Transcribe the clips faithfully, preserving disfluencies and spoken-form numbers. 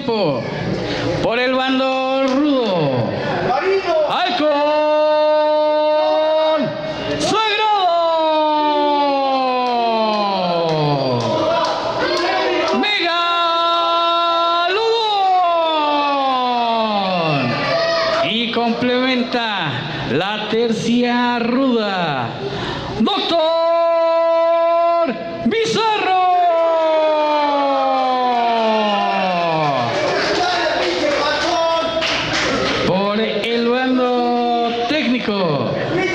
tiempo. Por el bando rudo. Halcón Sagrado. Megalodón. Y complementa la tercia ruda. Doctor Bizarro. Por el bando técnico.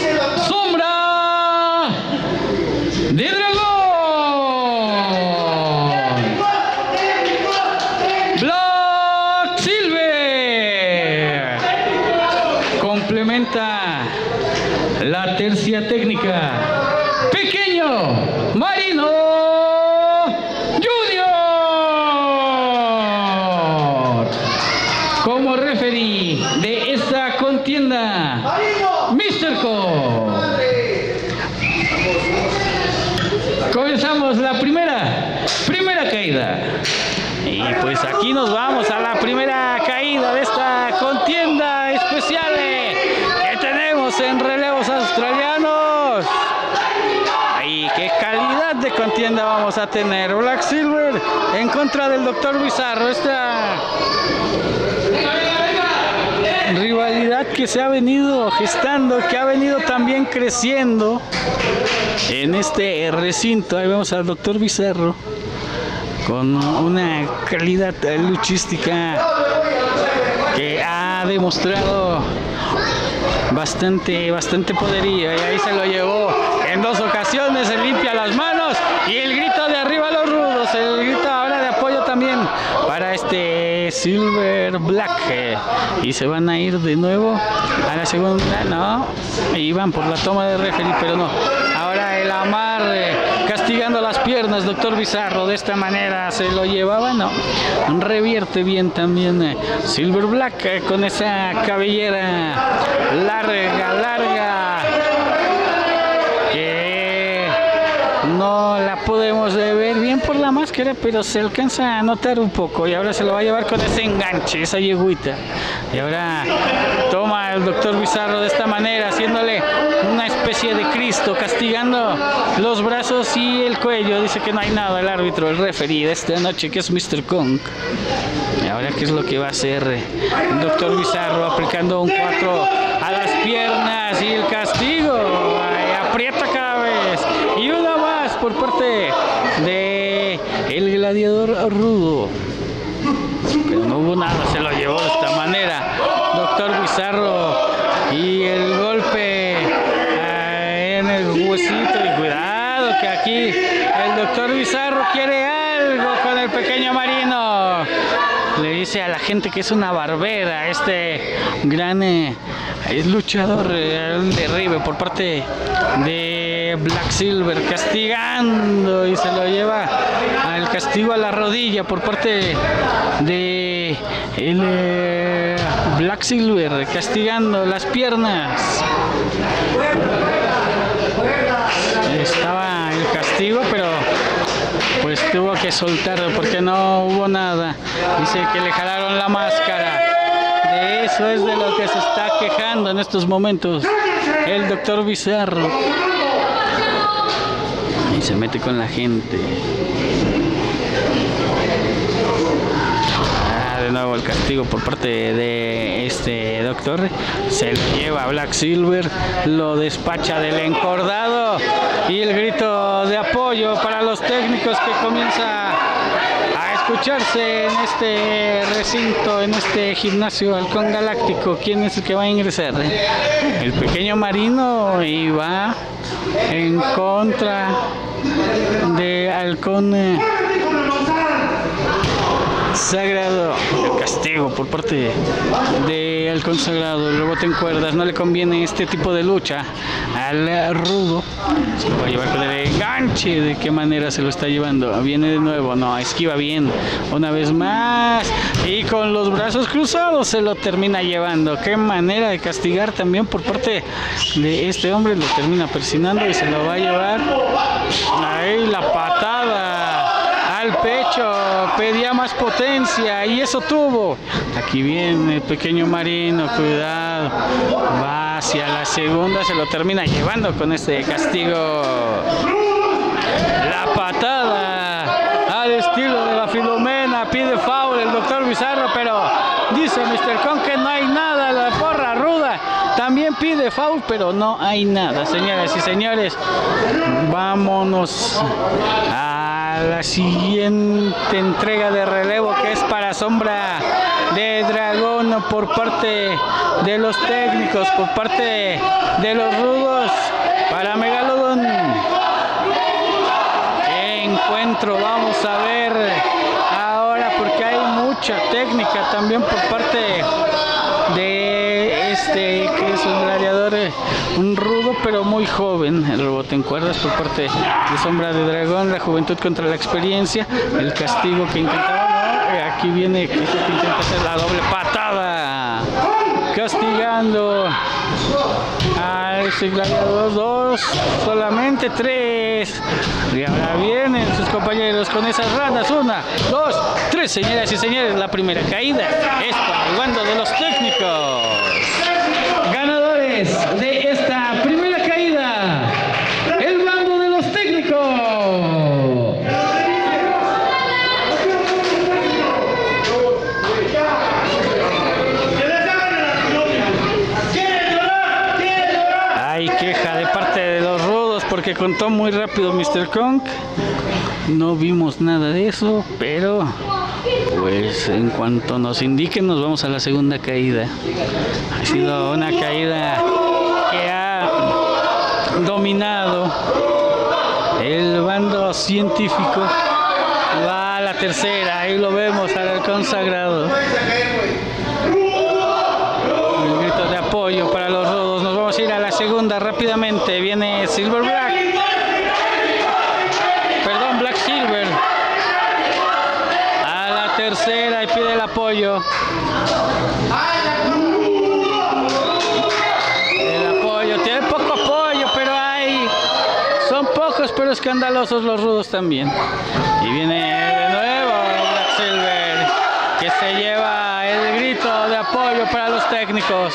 Sombra de Dragón. Black Silver. Complementa la tercia técnica. Pequeño Marino Junior. Como referee de esta contienda, mister Co. Comenzamos la primera, primera caída. Y pues aquí nos vamos a la primera caída de esta contienda especial que tenemos en relevos australianos. Ay, qué calidad de contienda vamos a tener. Black Silver en contra del Doctor Bizarro. Esta rivalidad que se ha venido gestando, que ha venido también creciendo en este recinto. Ahí vemos al Doctor Bizarro con una calidad luchística que ha demostrado bastante, bastante poderío. Y ahí se lo llevó en dos ocasiones, se limpia las manos y el grito de arriba a los rudos, el grito ahora de apoyo también para este Silver Black. Y se van a ir de nuevo a la segunda, no, iban por la toma de referee, pero no. Ahora el amarre, castigando las piernas, Doctor Bizarro, de esta manera se lo llevaba, no, revierte bien también eh, Silver Black eh, con esa cabellera larga, larga, que no la podemos ver bien por la máscara, pero se alcanza a notar un poco. Y ahora se lo va a llevar con ese enganche, esa yegüita. Y ahora toma el Doctor Bizarro de esta manera, haciéndole una especie de Cristo, castigando los brazos y el cuello. Dice que no hay nada el árbitro, el referee de esta noche, que es mister Kong. Y ahora qué es lo que va a hacer el Doctor Bizarro, aplicando un cuatro a las piernas y el castigo. Ay, aprieta cada vez. Y una más por parte de el gladiador rudo. Pero no hubo nada, se lo llevó de esta manera Doctor Bizarro. Y el golpe eh, en el huesito. Y cuidado que aquí el Doctor Bizarro quiere algo con el pequeño Marino. Le dice a la gente que es una barbera este gran eh, luchador, eh, el derribe por parte de Black Silver, castigando, y se lo lleva al castigo a la rodilla por parte de el, eh, Black Silver, castigando las piernas. Estaba el castigo, pero pues tuvo que soltarlo porque no hubo nada. Dice que le jalaron la máscara. De eso es de lo que se está quejando en estos momentos el Doctor Bizarro. Y se mete con la gente. Ah, de nuevo el castigo por parte de este doctor. Se lo lleva a Black Silver, lo despacha del encordado. Y el grito de apoyo para los técnicos que comienza a escucharse en este recinto, en este gimnasio Halcón Galáctico. ¿Quién es el que va a ingresar? El pequeño Marino, y va en contra de Halcón eh, Sagrado. El castigo por parte de Halcón Sagrado. El rebote en cuerdas, no le conviene este tipo de lucha al rudo. Se lo va a llevar con el enganche. ¿De qué manera se lo está llevando? Viene de nuevo, no, esquiva bien una vez más y con los brazos cruzados se lo termina llevando. Qué manera de castigar también por parte de este hombre. Lo termina presionando y se lo va a llevar. Ahí la patada al al pecho, pedía más potencia y eso tuvo. Aquí viene el pequeño Marino, cuidado, va hacia la segunda, se lo termina llevando con este castigo. La patada al estilo de la Filomena, pide foul el doctor Bizarro, pero dice mister Kong que no hay nada, la porra ruda también pide foul, pero no hay nada, señoras y señores. Vámonos a la siguiente entrega de relevo, que es para Sombra de Dragón por parte de los técnicos, por parte de los rudos, para Megalodon. Encuentro, vamos a ver ahora, porque hay mucha técnica también por parte de este que es un gladiador, un rudo pero muy joven. El rebote en cuerdas por parte de Sombra de Dragón, la juventud contra la experiencia, el castigo que intentaba, ¿no? Aquí viene que intenta hacer la doble patada, castigando a ese gladiador. Dos, solamente tres, y ahora vienen sus compañeros con esas ranas. Una, dos, tres, señoras y señores, la primera caída es para el bando de los técnicos. Ganadores de esta primera caída, el bando de los técnicos. Hay queja de parte de los rudos porque contó muy rápido mister Kong. No vimos nada de eso, pero pues en cuanto nos indiquen nos vamos a la segunda caída. Ha sido una caída que ha dominado el bando científico. Va a la tercera, ahí lo vemos al halcón sagrado. El grito de apoyo para los rudos. Nos vamos a ir a la segunda rápidamente. Viene Silver Black. Perdón, Black Silver. A la tercera y pide el apoyo. El apoyo. Tiene poco apoyo, pero hay. Son pocos, pero escandalosos los rudos también. Y viene de nuevo Black Silver, que se lleva el grito de apoyo para los técnicos.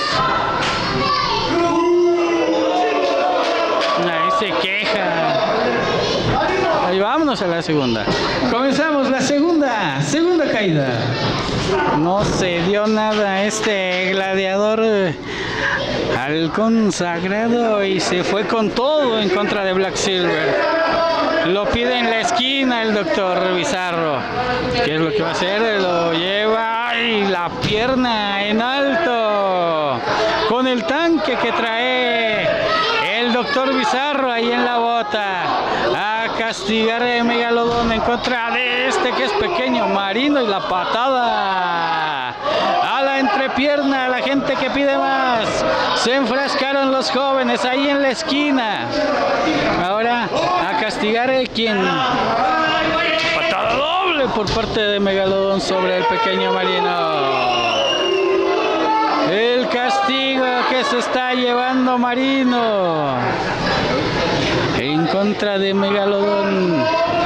Ahí se queja. Ahí vámonos a la segunda. Comenzamos la segunda, segunda caída. No se dio nada este gladiador halcón sagrado y se fue con todo en contra de Black Silver. Lo pide en la esquina el doctor Bizarro. ¿Qué es lo que va a hacer? Lo lleva y la pierna en alto con el tanque que trae el doctor Bizarro ahí en la bota. A castigar a Megalodon en contra de este que es pequeño Marino, y la patada a la entrepierna. La gente que pide más. Se enfrascaron los jóvenes ahí en la esquina. Ahora a castigar el quien. Patada doble por parte de Megalodon sobre el pequeño Marino. El castigo que se está llevando Marino en contra de Megalodon.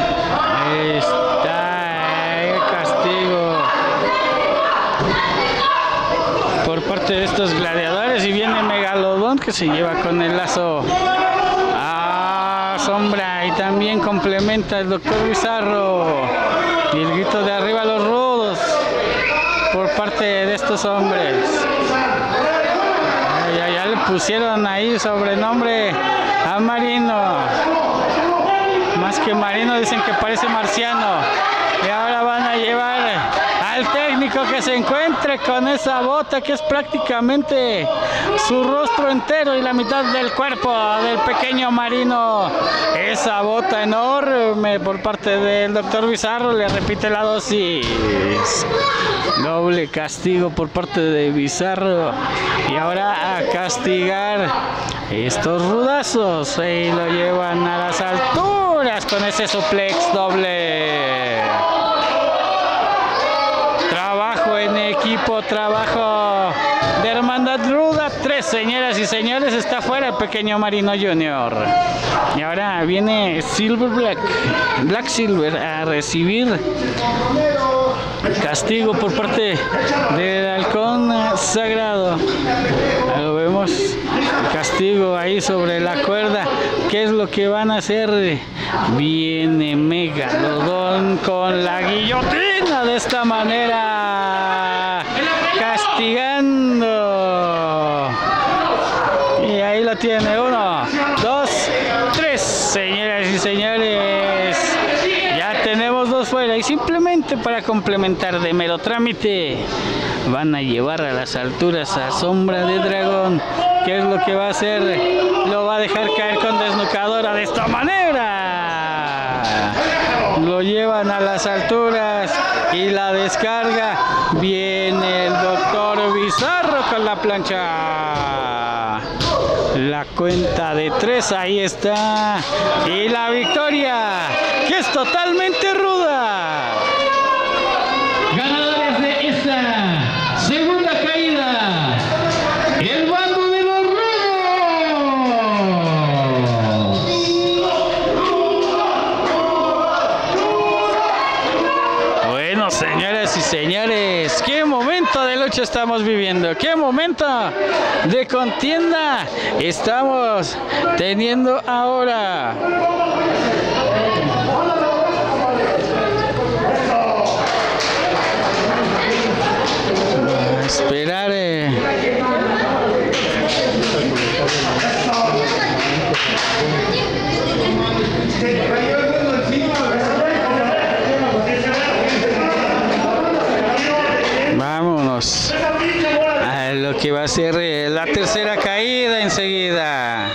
Está el castigo por parte de estos gladiadores, y viene Megalodon que se lleva con el lazo a Sombra y también complementa el doctor Bizarro. Y el grito de arriba a los rudos por parte de estos hombres. Ya, ya le pusieron ahí sobrenombre a Marino. Más que Marino, dicen que parece marciano. Y ahora van a llevar al técnico que se encuentre con esa bota que es prácticamente su rostro entero y la mitad del cuerpo del pequeño Marino. Esa bota enorme por parte del doctor Bizarro le repite la dosis. Doble castigo por parte de Bizarro. Y ahora a castigar estos rudazos. Y lo llevan a las alturas con ese suplex doble. Trabajo en equipo, trabajo de hermandad ruda. tres, señoras y señores, está fuera el pequeño Marino Junior. Y ahora viene Silver Black, Black Silver a recibir castigo por parte del halcón sagrado. Lo vemos, castigo ahí sobre la cuerda. ¿Qué es lo que van a hacer? Viene Megalodón con la guillotina de esta manera, castigando. Y ahí lo tiene, uno, dos, tres, señoras y señores. Ya tenemos dos fuera y simplemente para complementar de mero trámite van a llevar a las alturas a Sombra de Dragón. ¿Qué es lo que va a hacer? Lo va a dejar caer con desnucadora de esta manera. Lo llevan a las alturas y la descarga. Viene el doctor Bizarro con la plancha. La cuenta de tres, ahí está. Y la victoria, que es totalmente ruda. Ganadores de esta segunda caída, el bando de los rudos. Bueno, señoras y señores, qué momento de lucha estamos viviendo, qué momento de contienda estamos teniendo ahora. A esperar. Eh. Vámonos a lo que va a ser eh, la tercera caída enseguida.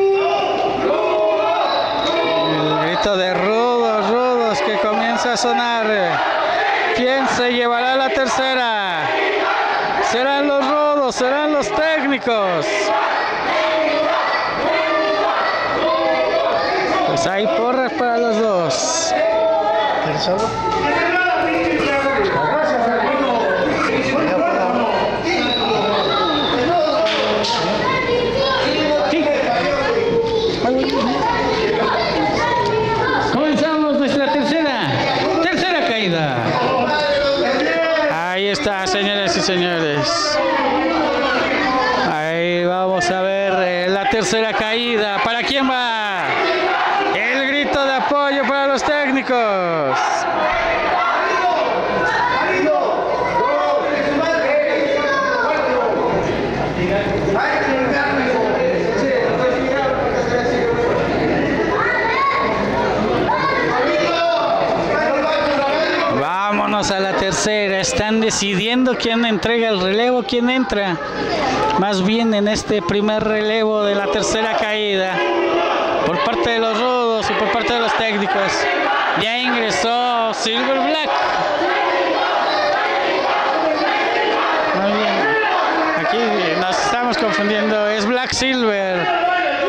El grito de rudos, rudos que comienza a sonar. ¿Quién se llevará la tercera? Serán los rudos, serán los técnicos. Pues hay porras para los dos. Comenzamos nuestra tercera, tercera caída. Ahí está, señoras y señores. Ahí vamos a ver eh, la tercera caída. ¿Para quién va? El grito de apoyo para los técnicos. Vámonos a la tercera. Están decidiendo quién entrega el relevo, quién entra. Más bien en este primer relevo de la tercera caída. Por parte de los rudos y por parte de los técnicos. Ya ingresó Silver Black. Muy bien. Aquí nos estamos confundiendo. Es Black Silver.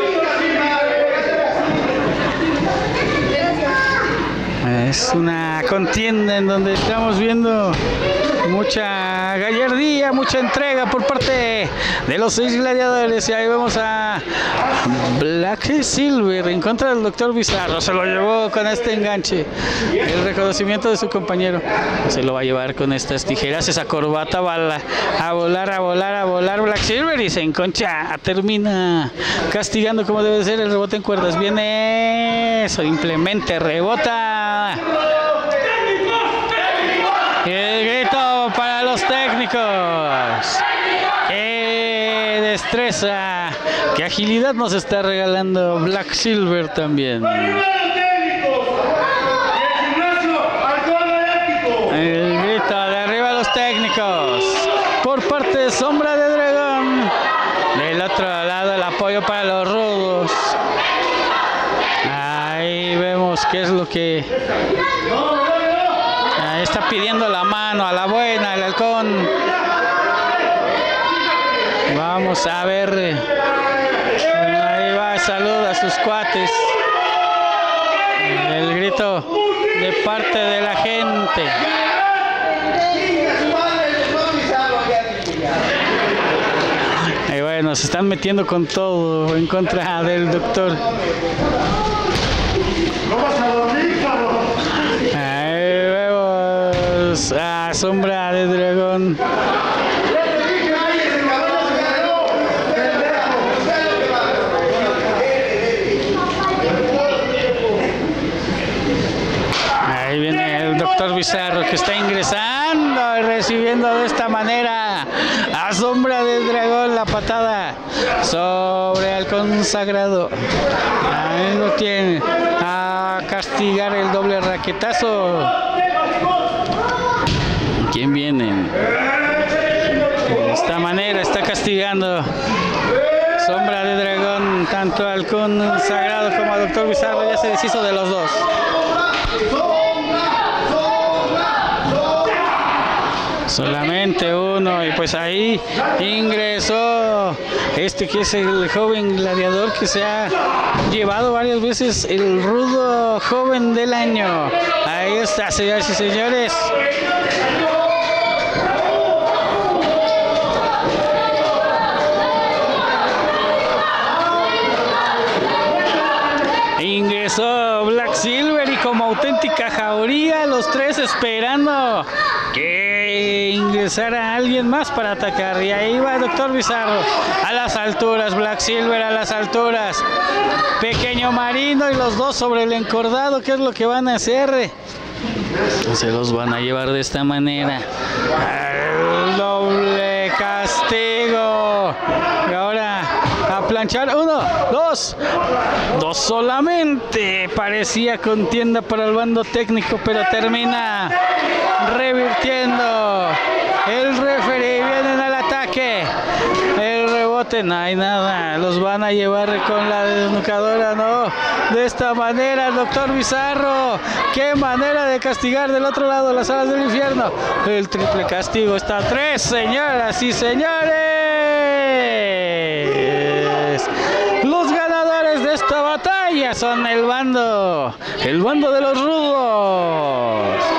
Es una contienda en donde estamos viendo mucha gallardía, mucha entrega por parte de los seis gladiadores. Y ahí vemos a Black Silver en contra del doctor Bizarro. Se lo llevó con este enganche. El reconocimiento de su compañero. Se lo va a llevar con estas tijeras. Esa corbata va a volar, a volar, a volar Black Silver y se enconcha. Termina castigando como debe ser el rebote en cuerdas. Viene simplemente rebota. El grito para los técnicos. Qué destreza, qué agilidad nos está regalando Black Silver también. El grito de arriba a los técnicos por parte de Sombra de Dragón. Del otro lado el apoyo para los rudos. Ahí vemos qué es lo que... Ahí está pidiendo la mano a la buena, el halcón. Vamos a ver. Ahí va, saluda a sus cuates. El grito de parte de la gente. Y bueno, se están metiendo con todo en contra del doctor. Ahí vemos a Sombra de Dragón. Ahí viene el doctor Bizarro, que está ingresando y recibiendo de esta manera a Sombra del Dragón la patada sobre el consagrado. Ahí lo tiene, a castigar el doble raquetazo. ¿Quién viene? De esta manera está castigando Sombra de Dragón tanto al consagrado como al doctor Bizarro. Ya se deshizo de los dos. Solamente uno, y pues ahí ingresó este que es el joven gladiador que se ha llevado varias veces el rudo joven del año. Ahí está, señoras y señores. Ingresó Black Silver y como auténtica jauría los tres esperando que ingresara alguien más para atacar. Y ahí va el doctor Bizarro a las alturas, Black Silver a las alturas, Pequeño Marino y los dos sobre el encordado. ¿Qué es lo que van a hacer? Se los van a llevar de esta manera. El doble castigo. Y ahora a planchar. Uno, dos, dos solamente. Parecía contienda para el bando técnico, pero termina revirtiendo. El referee, vienen al ataque. El rebote, no hay nada. Los van a llevar con la desnucadora, no. De esta manera, el doctor Bizarro. Qué manera de castigar del otro lado de las alas del infierno. El triple castigo está a tres, señoras y señores. Los ganadores de esta batalla son el bando, el bando de los rudos.